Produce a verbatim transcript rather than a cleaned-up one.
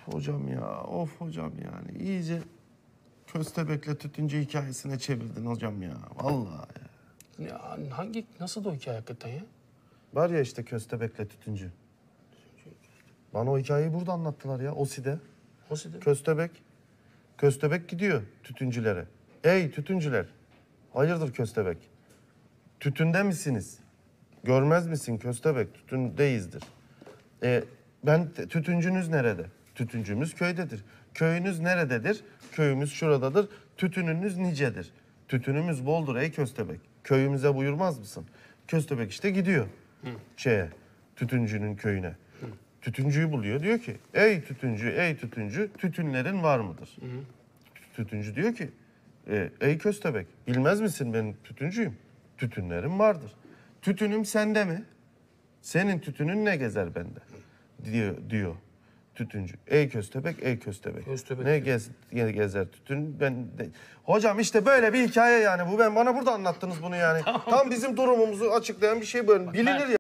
hocam ya, of hocam yani. İyice köstebekle tütüncü hikayesine çevirdin hocam ya. Vallahi ya. Ya hangi, nasıl da o hikaye hakikaten ya? Var ya işte köstebekle tütüncü. Bana o hikayeyi burada anlattılar ya, Osi'de. Osi'de? Köstebek. Köstebek gidiyor tütüncülere. Ey tütüncüler, hayırdır köstebek? Tütünde misiniz? Görmez misin köstebek? Tütündeyizdir. E, ben tütüncünüz nerede? Tütüncümüz köydedir. Köyünüz nerededir? Köyümüz şuradadır. Tütününüz nicedir. Tütünümüz boldur ey köstebek. Köyümüze buyurmaz mısın? Köstebek işte gidiyor Hı. şeye, tütüncünün köyüne. Hı. Tütüncüyü buluyor. Diyor ki, ey tütüncü, ey tütüncü, tütünlerin var mıdır? Hı. Tütüncü diyor ki, e, ey köstebek, bilmez misin ben tütüncüyüm? Tütünlerim vardır. Tütünüm sende mi? Senin tütünün ne gezer bende? Diyor, diyor tütüncü. Ey köstebek, ey köstebek. Köstebek ne gez, gezer tütün? Ben de... Hocam işte böyle bir hikaye yani bu. Ben bana burada anlattınız bunu yani. Tamam. Tam bizim durumumuzu açıklayan bir şey böyle. Bilinir ya.